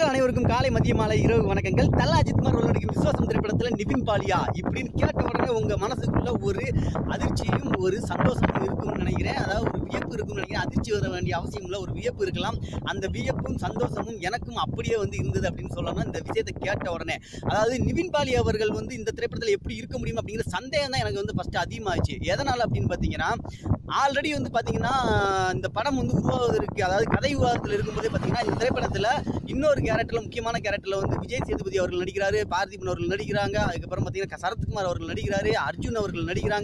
நண்பர்கள் அனைவருக்கும் காலை மதிய மாலை இரவு வணக்கங்கள். தல அஜித் குமார் நடிக்கும் விஸ்வாசம் திரைப்படத்தில் நிவின் பாலியா இப்படின்னு கேட்ட உடனே உங்க மனசுக்குள்ள ஒரு அதிர்ச்சியும் ஒரு சந்தோஷமும் இருக்கும்னு நினைக்கிறேன். அதாவது ஒரு வியப்பு இருக்கும்னு நினைக்கிறேன். அதிர்ச்சி வர வேண்டிய அவசியம் இல்லை, ஒரு வியப்பு இருக்கலாம். அந்த வியப்பும் சந்தோஷமும் எனக்கும் அப்படியே இருந்தது அப்படின்னு சொல்லணும் இந்த விஷயத்தை கேட்ட உடனே. அதாவது நிவின் பாலியா அவர்கள் இந்த திரைப்படத்தில் எப்படி இருக்க முடியும் அப்படிங்கிற சந்தேகம் தான் எனக்கு ஃபர்ஸ்ட் அதிகமாகிடுச்சு. எதனால் அப்படின்னு பார்த்தீங்கன்னா, ஆல்ரெடி பார்த்தீங்கன்னா இந்த படம் உருவாவதற்கு, அதாவது கதை விவாதத்தில் இருக்கும்போதே பார்த்தீங்கன்னா இந்த திரைப்படத்தில் இன்னொரு கேரக்டரில், முக்கியமான கேரக்டரில் விஜய் சேதுபதி அவர்கள் நடிக்கிறாரு, பார்த்திபன் அவர்கள் நடிக்கிறாங்க, அதுக்கப்புறம் பார்த்தீங்கன்னா சரத்குமார் அவர்கள் நடிக்கிறாரு, அர்ஜுன் அவர்கள் நடிக்கிறாங்க,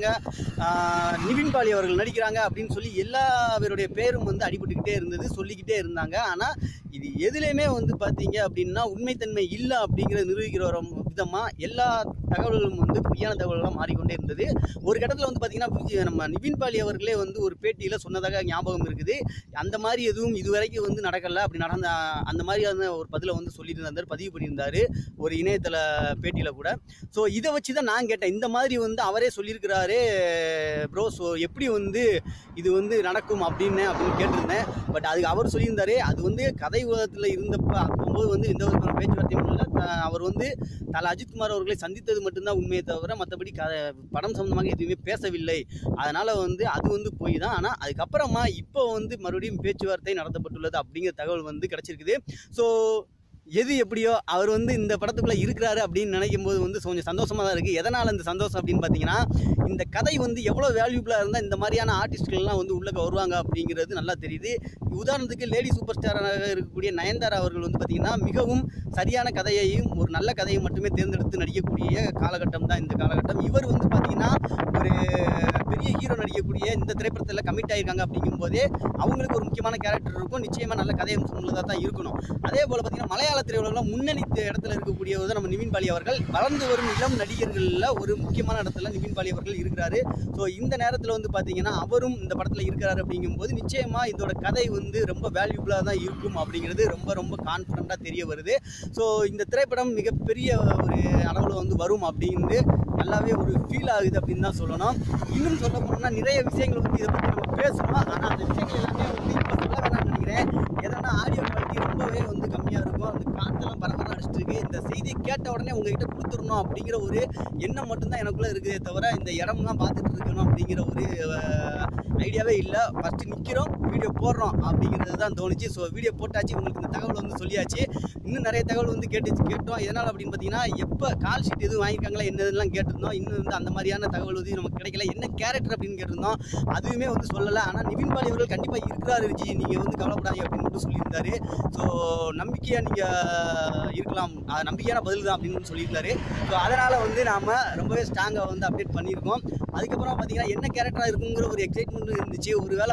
நிவின் பாலி அவர்கள் நடிக்கிறாங்க அப்படின்னு சொல்லி எல்லா பேருடைய பேரும் அடிபட்டுக்கிட்டே இருந்தது, சொல்லிக்கிட்டே இருந்தாங்க. ஆனால் இது எதுலேயுமே பார்த்தீங்க அப்படின்னா உண்மைத்தன்மை இல்லை அப்படிங்கிறத நிரூபிக்கிற ஒரு விதமாக எல்லா தகவல்களும் பொய்யான தகவல்களாக மாறிக்கொண்டே இருந்தது. ஒரு கட்டத்தில் பார்த்தீங்கன்னா நம்ம நிவின் பாலி அவர்களே ஒரு பேட்டியில் சொன்னதாக ஞாபகம் இருக்குது. அந்த மாதிரி எதுவும் இதுவரைக்கும் நடக்கலை, அப்படி நடந்த அந்த மாதிரியான ஒரு பதிலை சொல்லியிருந்தார், பதிவு பண்ணியிருந்தார் ஒரு இணையதள பேட்டியில் கூட. ஸோ இதை வச்சு தான் நான் கேட்டேன், இந்த மாதிரி அவரே சொல்லியிருக்கிறாரு ப்ரோ, ஸோ எப்படி இது நடக்கும் அப்படின்னு கேட்டிருந்தேன். பட் அதுக்கு அவர் சொல்லியிருந்தாரு, அது கதை விவாதத்தில் இருந்தப்போ அப்போது எந்த ஒரு பேச்சுவார்த்தையும் இல்லை. அவர் தல அஜித்குமார் அவர்களை சந்தித்தது மட்டும்தான் உண்மையை தவிர மற்றபடி படம் சம்பந்தமாக எதுவுமே பேசவில்லை. அதனால் அது போய் தான். ஆனால் அதுக்கப்புறமா இப்போ மறுபடியும் பேச்சுவார்த்தை நடத்தப்பட்டுள்ளது அப்படிங்கிற தகவல் கிடைச்சிருக்குது. ஸோ எது எப்படியோ அவர் இந்த படத்துக்குள்ளே இருக்கிறாரு அப்படின்னு நினைக்கும் போது கொஞ்சம் சந்தோஷமாக தான் இருக்குது. எதனால் இந்த சந்தோஷம் அப்படின்னு பார்த்தீங்கன்னா, இந்த கதை எவ்வளோ வேல்யூபிளாக இருந்தால் இந்த மாதிரியான ஆர்டிஸ்ட்கள்லாம் உள்ளே வருவாங்க அப்படிங்கிறது நல்லா தெரியுது. உதாரணத்துக்கு லேடி சூப்பர் ஸ்டாராக இருக்கக்கூடிய நயன்தாரா அவர்கள் பார்த்தீங்கன்னா மிகவும் சரியான கதையையும் ஒரு நல்ல கதையை மட்டுமே தேர்ந்தெடுத்து நடிக்கக்கூடிய காலகட்டம் தான் இந்த காலகட்டம். இவர் பார்த்தீங்கன்னா ஒரு பெரிய ஹீரோ நடிக்கக்கூடிய இந்த திரைப்படத்தில் கமிட் ஆகியிருக்காங்க அப்படிங்கும் போதே அவங்களுக்கு ஒரு முக்கியமான கேரக்டர் இருக்கும், நிச்சயமாக நல்ல கதையை உள்ளதாக தான் இருக்கணும். அதே போல் பார்த்தீங்கன்னா மலையாள திரையுலகில் முன்னணி இடத்துல இருக்கக்கூடியவர் நம்ம நிவின் பாலி அவர்கள். வளர்ந்து வரும் இளம் நடிகர்களில் ஒரு முக்கியமான இடத்துல நிவின் பாலி அவர்கள் இருக்கிறாரு. ஸோ இந்த நேரத்தில் பார்த்தீங்கன்னா அவரும் இந்த படத்தில் இருக்கிறாரு அப்படிங்கும்போது நிச்சயமாக இதோட கதை ரொம்ப வேல்யூபிளாக தான் இருக்கும் அப்படிங்கிறது ரொம்ப ரொம்ப கான்ஃபிடண்ட்டாக தெரிய வருது. ஸோ இந்த திரைப்படம் மிகப்பெரிய ஒரு அளவில் வரும் அப்படிங்கிறது நல்லாவே ஒரு ஃபீல் ஆகுது அப்படின்னு தான் சொல்லணும். இன்னும் சொல்ல போனோம்னா நிறைய விஷயங்கள் இதை பற்றி நம்ம பேசணும். ஆனால் அந்த விஷயங்கள் எல்லாமே இப்போ சொல்ல வேணாம்னு நினைக்கிறேன். எதனா ஆடியோ குவாலிட்டி ரொம்பவே கம்மியாக இருக்கும், அந்த காற்றெல்லாம் பரபரம் அடிச்சிட்டு இருக்கு. இந்த செய்தியை கேட்ட உடனே உங்ககிட்ட கொடுத்துடணும் அப்படிங்கிற ஒரு எண்ணம் மட்டும்தான் எனக்குள்ளே இருக்குதே தவிர இந்த இடம்லாம் பார்த்துட்டு இருக்கணும் அப்படிங்கிற ஒரு ஐடியாவே இல்லை. ஃபஸ்ட்டு நிற்கிறோம், வீடியோ போடுறோம் அப்படிங்கிறது தான் தோணுச்சு. ஸோ வீடியோ போட்டாச்சு, உங்களுக்கு இந்த தகவல் சொல்லியாச்சு. இன்னும் நிறைய தகவல் கேட்டோம். எதனால் அப்படின்னு பார்த்தீங்கன்னா, எப்போ கால் ஷீட் எதுவும் வாங்கியிருக்காங்களா என்னதுலாம் கேட்டிருந்தோம். இன்னும் அந்த மாதிரியான தகவல் நமக்கு கிடைக்கல. என்ன கேரக்டர் அப்படின்னு கேட்டிருந்தோம், அதுவுமே சொல்லலை. ஆனால் நிவின் பாலி அவர்கள் கண்டிப்பாக இருக்கிறாரு விஜி, நீங்கள் கவலைப்படாதீங்க அப்படின்னு மட்டும் சொல்லியிருந்தாரு. ஸோ நம்பிக்கையாக நீங்கள் இருக்கலாம், நம்பிக்கையான பதில் தான் அப்படின்னு சொல்லியிருந்தாரு. ஸோ அதனால் நாம் ரொம்பவே ஸ்ட்ராங்காக அப்டேட் பண்ணியிருக்கோம். அதுக்கப்புறம் பார்த்தீங்கன்னா என்ன கேரக்டராக இருக்குங்கிற ஒரு எக்ஸைட்மெண்ட் இருந்துச்சு. ஒருவேளை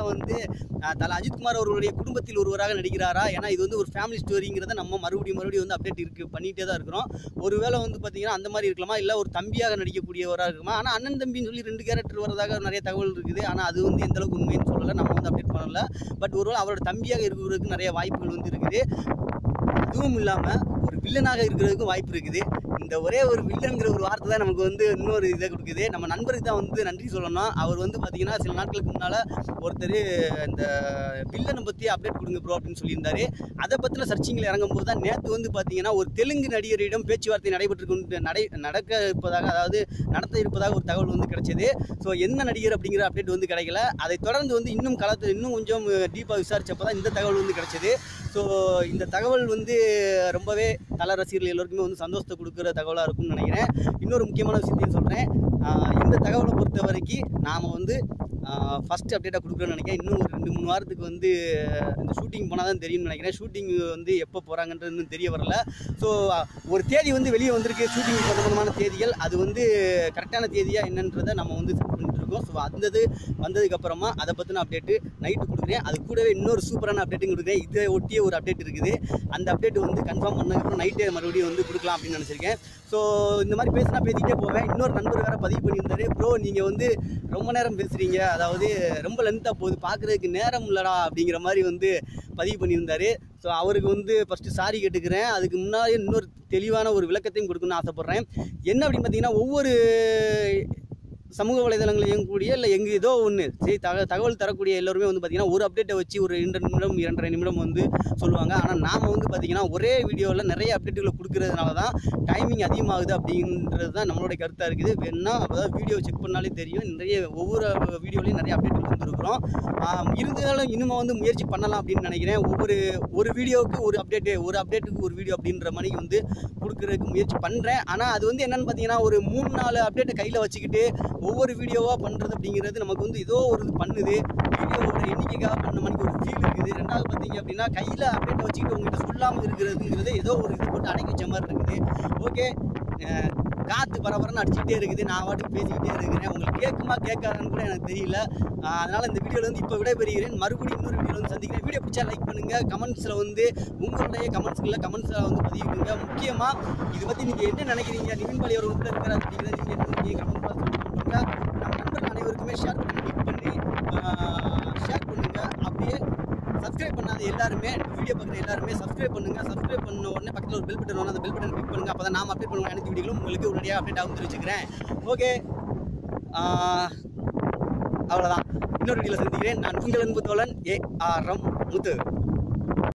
தல அஜித்குமார் அவர்களுடைய குடும்பத்தில் ஒருவராக நடிக்கிறாரா, ஏன்னா இது ஒரு ஃபேமிலி ஸ்டோரிங்கிறத நம்ம மறுபடியும் அப்டேட் பண்ணிகிட்டே தான் இருக்கிறோம். ஒருவேளை பார்த்தீங்கன்னா அந்த மாதிரி இருக்கலாமா, இல்லை ஒரு தம்பியாக நடிக்கக்கூடியவராக இருக்குமா. ஆனால் அண்ணன் தம்பின்னு சொல்லி 2 கேரக்டர் வரதாக நிறைய தகவல் இருக்குது. ஆனால் அது எந்த அளவுக்கு உண்மைன்னு சொல்லலை, நம்ம அப்டேட் பண்ணல. பட் ஒருவேளை அவரோட தம்பியாக இருக்கிறதுக்கு நிறைய வாய்ப்புகள் இருக்குது. அதுவும் இல்லாமல் ஒரு வில்லனாக இருக்கிறதுக்கும் வாய்ப்பு இருக்குது. இந்த ஒரே ஒரு வில்லன்கிற ஒரு வார்த்தை தான் நமக்கு இன்னொரு இதை கொடுக்குது. நம்ம நண்பருக்கு தான் நன்றி சொல்லணும். அவர் பார்த்தீங்கன்னா சில நாட்களுக்கு முன்னால் ஒருத்தர் இந்த வில்லனை பற்றி அப்டேட் கொடுங்க ப்ரோ அப்படின்னு சொல்லியிருந்தாரு. அதை பற்றின சர்ச்சிங்கில் இறங்கும் போது தான் நேற்று பார்த்தீங்கன்னா ஒரு தெலுங்கு நடிகரிடம் பேச்சுவார்த்தை நடக்க இருப்பதாக ஒரு தகவல் கிடைச்சது. ஸோ என்ன நடிகர் அப்படிங்கிற அப்டேட் கிடைக்கல. அதை தொடர்ந்து இன்னும் களத்தில் இன்னும் கொஞ்சம் டீப்பாக விசாரிச்சப்போ தான் இந்த தகவல் கிடைச்சது. ஸோ இந்த தகவல் ரொம்பவே தல ரசிகர்கள் எல்லோருக்குமே சந்தோஷத்தை கொடுக்குற தகவலாக இருக்கும்னு நினைக்கிறேன். இன்னொரு முக்கியமான விஷயத்தையும் சொல்கிறேன். இந்த தகவலை பொறுத்த வரைக்கும் நாம் ஃபஸ்ட் அப்டேட்டாக கொடுக்குறேன்னு நினைக்கிறேன். இன்னும் ஒரு 2-3 வாரத்துக்கு இந்த ஷூட்டிங் போனால் தான் தெரியும்னு நினைக்கிறேன். ஷூட்டிங் எப்போ போகிறாங்கன்றது இன்னும் தெரிய வரல. ஸோ ஒரு தேதி வெளியே வந்திருக்கு, ஷூட்டிங் சம்பந்தமான தேதிகள். அது கரெக்டான தேதியாக என்னன்றதை நம்ம செட் பண்ணிட்டு இருக்கோம். ஸோ அந்த வந்ததுக்கப்புறமா அதை பற்றின அப்டேட்டு நைட்டு கொடுக்குறேன். அது கூடவே இன்னொரு சூப்பரான அப்டேட்டும் கொடுக்குறேன். இதை ஒட்டிய ஒரு அப்டேட் இருக்குது. அந்த அப்டேட் கன்ஃபார்ம் பண்ணதுக்கப்புறம் நைட்டே மறுபடியும் கொடுக்கலாம் அப்படின்னு நினச்சிருக்கேன். ஸோ இந்த மாதிரி பேசிக்கிட்டே போவேன். இன்னொரு நண்பர் வேறு பதிவு பண்ணியிருந்தாரு, ப்ரோ நீங்கள் ரொம்ப நேரம் பேசுகிறீங்க, அதாவது ரொம்ப லென்த்தாக போகுது, பார்க்குறதுக்கு நேரம் இல்லடா அப்படிங்கிற மாதிரி பதிவு பண்ணியிருந்தாரு. ஸோ அவருக்கு ஃபஸ்ட்டு சாரி கேட்டுக்கிறேன். அதுக்கு முன்னாடி இன்னொரு தெளிவான ஒரு விளக்கத்தையும் கொடுக்கணும்னு ஆசைப்பட்றேன். என்ன அப்படின்னு பார்த்தீங்கன்னா, ஒவ்வொரு சமூக வலைதளங்கள் இயங்கக்கூடிய இல்லை ஏதோ ஒன்று சரி தகவல் தரக்கூடிய எல்லோருமே வந்து பார்த்திங்கன்னா ஒரு அப்டேட்டை வச்சு ஒரு 2 நிமிடம் 2.5 நிமிடம் வந்து சொல்லுவாங்க. ஆனால் நாம் வந்து பார்த்திங்கன்னா ஒரே வீடியோவில் நிறைய அப்டேட்டுகளை கொடுக்கறதுனால தான் டைமிங் அதிகமாகுது அப்படின்றது தான் நம்மளுடைய கருத்தாக இருக்குது. வேணா அதாவது வீடியோ செக் பண்ணாலே தெரியும், நிறைய ஒவ்வொரு வீடியோலையும் நிறைய அப்டேட்டுகள் வந்துருக்குறோம். இருந்தாலும் இன்னும் வந்து முயற்சி பண்ணலாம் அப்படின்னு நினைக்கிறேன். ஒரு வீடியோவுக்கு ஒரு அப்டேட்டுக்கு ஒரு வீடியோ அப்படின்ற மாதிரி வந்து கொடுக்குறதுக்கு முயற்சி பண்ணுறேன். ஆனால் அது வந்து என்னென்னு பார்த்தீங்கன்னா ஒரு 3-4 அப்டேட்டை கையில் வச்சுக்கிட்டு ஒவ்வொரு வீடியோவாக பண்ணுறது அப்படிங்கிறது நமக்கு வந்து ஏதோ ஒரு இது பண்ணுது. வீடியோவோட எண்ணிக்கைக்காக பண்ண மாதிரி ஒரு ஃபீல் இருக்குது. ரெண்டாவது பார்த்தீங்க அப்படின்னா கையில் அப்டேட்டை வச்சுக்கிட்டு உங்கள்கிட்ட சொல்லாமல் இருக்கிறதுங்கிறது ஏதோ ஒரு இது போட்டு அடக்கி வச்ச மாதிரி இருக்குது. ஓகே, காற்று பரபரன்னு அடிச்சுக்கிட்டே இருக்குது, நான் வாட்டுக்கு பேசிக்கிட்டே இருக்கிறேன். உங்களுக்கு கேட்குமா கேட்காதான்னு கூட எனக்கு தெரியல. அதனால் இந்த வீடியோவில் வந்து இப்போ விடைபெறுகிறேன். மறுபடியும் இன்னொரு வீடியோவில் வந்து சந்திக்கிறேன். வீடியோ பிடிச்சா லைக் பண்ணுங்கள். கமெண்ட்ஸில் வந்து உங்களுடைய கமெண்ட்ஸில் வந்து பதிவிடுங்க. முக்கியமாக இதை பற்றி நீங்கள் என்ன நினைக்கிறீங்க, நிவின் பாலி அவர் உள்ள இருக்கிறார் அப்படிங்கிறத நீங்கள் என்ன நினைக்கிறீங்க கமெண்ட் பாக்ஸில் பண்ணுங்கள். நம்ம நண்பர்கள் அனைவருக்குமே ஷேர் பண்ணுங்கள். அப்படியே சப்ஸ்கிரைப் பண்ணாத எல்லாருமே, வீடியோ பார்க்குற எல்லாருமே சப்ஸ்கிரைப் பண்ணுங்கள். சப்ஸ்கிரைப் பண்ண உடனே பக்கத்தில் ஒரு பெல் பட்டன் வரும், அந்த பெல் பட்டன் கிளிக் பண்ணுங்கள். அப்போ தான் நாம் அப்டேட் பண்ணுவோம் அனைத்து வீடியோகளும் உங்களுக்கு உடனடியாக அப்டேட் ஆகும் தெரிவிச்சுக்கிறேன். ஓகே, அவ்வளோதான். இன்னொரு வீடியோவில் சந்திக்கிறேன். நான் உங்கள் அன்பு தோழன் ARM முத்து.